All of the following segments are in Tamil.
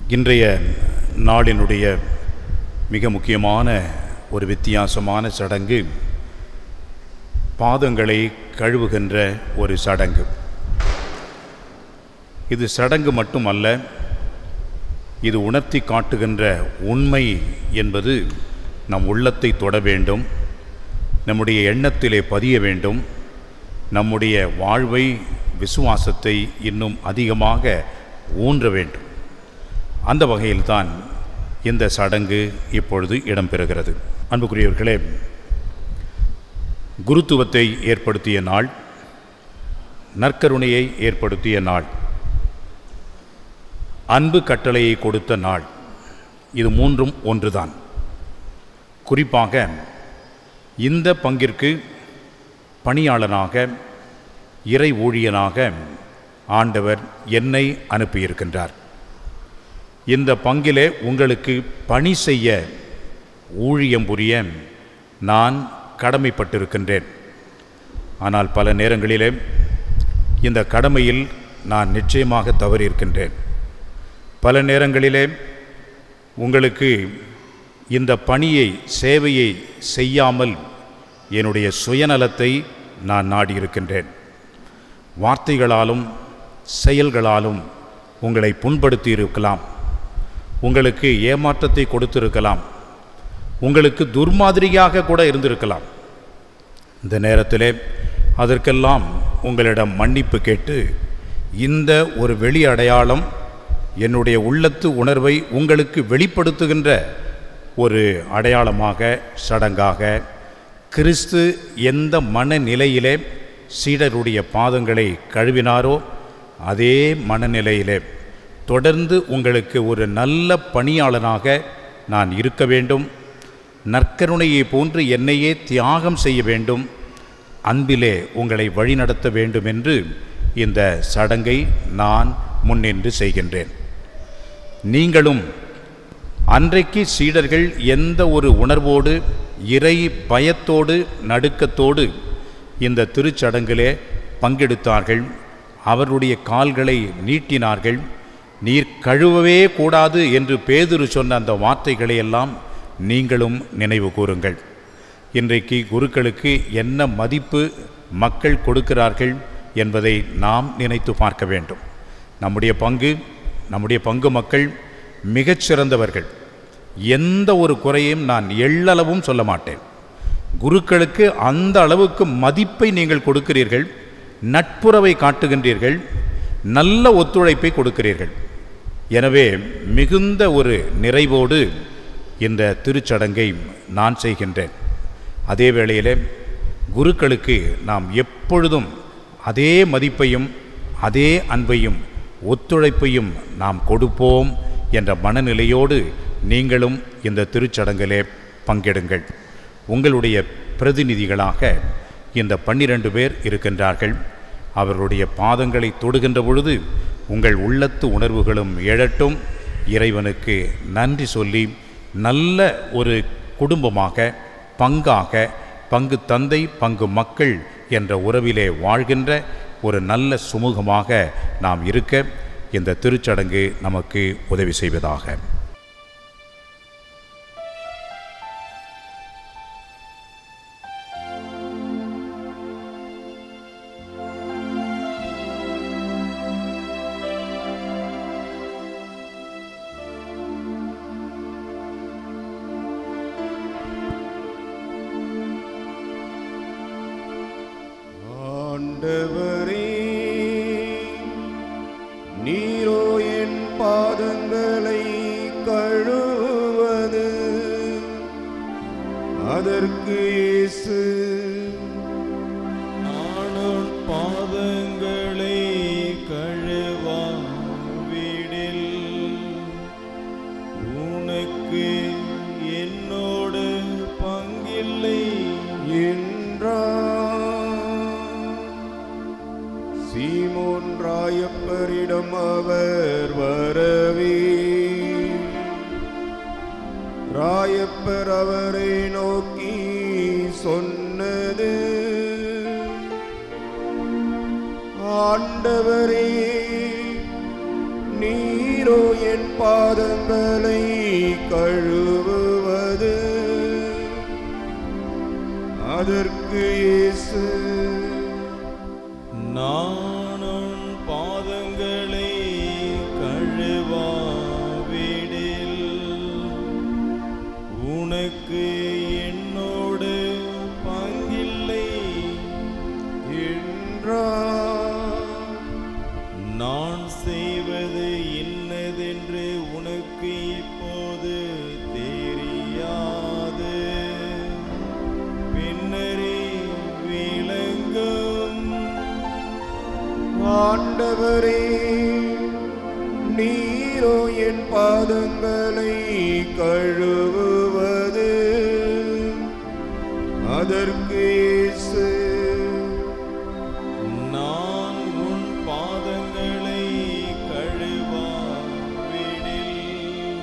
இன்றைய நாளினுடைய மிக முக்கியமான ஒரு வித்தியாசமான சடங்கு பாதங்களை கழுவுகின்ற ஒரு சடங்கு. இது சடங்கு மட்டுமல்ல, இது உணர்த்தி காட்டுகின்ற உண்மை என்பது நம் உள்ளத்தை தொட வேண்டும், நம்முடைய எண்ணத்திலே பதிய வேண்டும், நம்முடைய வாழ்வை விசுவாசத்தை இன்னும் அதிகமாக ஊன்ற வேண்டும். அந்த வகையில்தான் இந்த சடங்கு இப்பொழுது இடம்பெறுகிறது. அன்புக்குரியவர்களே, குருத்துவத்தை ஏற்படுத்திய நாள், நற்கருணையை ஏற்படுத்திய நாள், அன்பு கட்டளையை கொடுத்த நாள், இது மூன்றும் ஒன்றுதான். குறிப்பாக இந்த பங்கிற்கு பணியாளனாக, இறை ஊழியனாக ஆண்டவர் என்னை அனுப்பியிருக்கின்றார். இந்த பங்கிலே உங்களுக்கு பணி செய்ய, ஊழியம் புரிய நான் கடமைப்பட்டிருக்கின்றேன். ஆனால் பல நேரங்களிலே இந்த கடமையில் நான் நிச்சயமாக தவறியிருக்கின்றேன். பல நேரங்களிலே உங்களுக்கு இந்த பணியை, சேவையை செய்யாமல் என்னுடைய சுயநலத்தை நான் நாடியிருக்கின்றேன். வார்த்தைகளாலும் செயல்களாலும் உங்களை புண்படுத்தி இருக்கலாம், உங்களுக்கு ஏமாற்றத்தை கொடுத்திருக்கலாம், உங்களுக்கு துர்மாதிரியாக கூட இருந்திருக்கலாம். இந்த நேரத்திலே அதற்கெல்லாம் உங்களிடம் மன்னிப்பு கேட்டு, இந்த ஒரு வெளி அடையாளம் என்னுடைய உள்ளத்து உணர்வை உங்களுக்கு வெளிப்படுத்துகின்ற ஒரு அடையாளமாக, சடங்காக, கிறிஸ்து எந்த மனநிலையிலே சீடருடைய பாதங்களை கழுவினாரோ அதே மனநிலையிலே தொடர்ந்து உங்களுக்கு ஒரு நல்ல பணியாளனாக நான் இருக்க வேண்டும். நற்கருணையை போன்று என்னையே தியாகம் செய்ய வேண்டும், அன்பிலே உங்களை வழிநடத்த வேண்டும் என்று இந்த சடங்கை நான் முன்னின்று செய்கின்றேன். நீங்களும் அன்றைக்கு சீடர்கள் எந்த ஒரு உணர்வோடு, இறை பயத்தோடு, நடுக்கத்தோடு இந்த திருச்சடங்கிலே பங்கெடுத்தார்கள், அவருடைய கால்களை நீட்டினார்கள். நீர் கழுவவே கூடாது என்று பேதுரு சொன்ன அந்த வார்த்தைகளை எல்லாம் நீங்களும் நினைவு கூறுங்கள். இன்றைக்கு குருக்களுக்கு என்ன மதிப்பு மக்கள் கொடுக்கிறார்கள் என்பதை நாம் நினைத்து பார்க்க வேண்டும். நம்முடைய பங்கு மக்கள் மிகச்சிறந்தவர்கள். எந்த ஒரு குறையும் நான் எள்ளளவும் சொல்ல மாட்டேன். குருக்களுக்கு அந்த அளவுக்கு மதிப்பை நீங்கள் கொடுக்கிறீர்கள், நட்புறவை காட்டுகின்றீர்கள், நல்ல ஒத்துழைப்பை கொடுக்கிறீர்கள். எனவே மிகுந்த ஒரு நிறைவோடு இந்த திருச்சடங்கை நான் செய்கின்றேன். அதே வேளையிலே குருக்களுக்கு நாம் எப்பொழுதும் அதே மதிப்பையும், அதே அன்பையும், ஒத்துழைப்பையும் நாம் கொடுப்போம் என்ற மனநிலையோடு நீங்களும் இந்த திருச்சடங்கிலே பங்கெடுங்கள். உங்களுடைய பிரதிநிதிகளாக இந்த 12 பேர் இருக்கின்றார்கள். அவர்களுடைய பாதங்களை தொடுகின்ற பொழுது உங்கள் உள்ளத்து உணர்வுகளும் எழட்டும். இறைவனுக்கு நன்றி சொல்லி நல்ல ஒரு குடும்பமாக, பங்காக, பங்கு தந்தை பங்கு மக்கள் என்ற உறவிலே வாழ்கின்ற ஒரு நல்ல சுமூகமாக நாம் இருக்க இந்த திருச்சடங்கு நமக்கு உதவி செய்வதாக. ஆண்டவரே, நீரோ என் பாதங்களை கழுவது, அதற்கு இயேசு நானும் பாதங்களை கழுவாவிடில் உனக்கு என்னோடு பங்கில்லை என்றார். சீமோன் ராயப்பரிடம் அவர் வரவே, ராயப்பர் அவரை நோக்கி சொன்னது, ஆண்டவரே, நீரோ என் பாதங்களை கழுவுவது. அதற்கு இயேசு, நானும் பாதங்களை கழுவாவிடில் உனக்கு என்னோடு பங்கில்லை என்றார். நான் செய்வது இன்னதென்று உனக்கு இப்போது தெரியாது, பின்னரே விளங்கும். ஆண்டவரே, நீரோ என் பாதங்களை கழுவுவது. அதற்கு இயேசு, நான் உன் பாதங்களை கழுவாவிடில்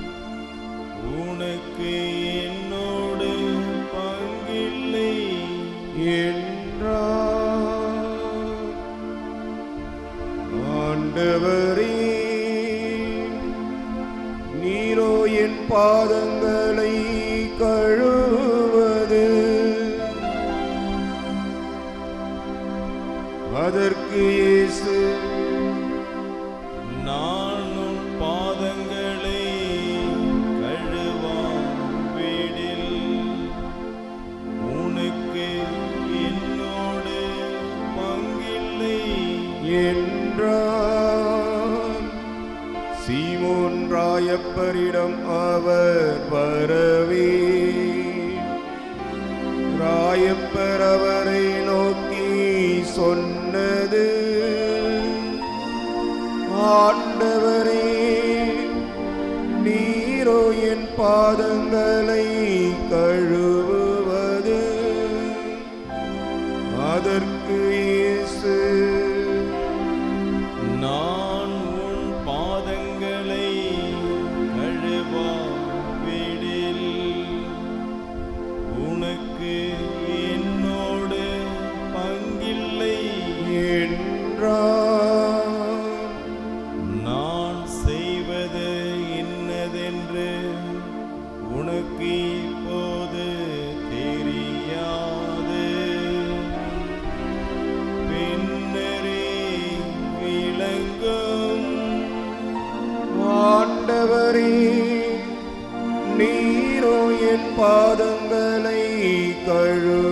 உனக்கு என்னோடு பங்கில்லை என்றார். ஆண்டவரே, நீரோ என் பாதங்களை கழுவுவது. அதற்கு இயேசு, நான் உன் பாதங்களை கழுவாவிடில் உனக்கு என்னோடு பங்கில்லை என்றார். சீமோன் ராயப்பரிடம் அவர் வரவே, ராயப்பர் அவரை நோக்கி சொன்னது, ஆண்டவரே, நீரோ என் பாதங்களை கழுவுவது. அதற்கு இயேசு, நான் உன் பாதங்களை கழுவாவிடில் உனக்கு என்னோடு பங்கில்லை என்றார். நான் செய்வது இன்னதென்று உனக்கு இப்போது தெரியாது, பின்னரே விளங்கும். ஆண்டவரே, நீரோ என் பாதங்களை கழுவுவது.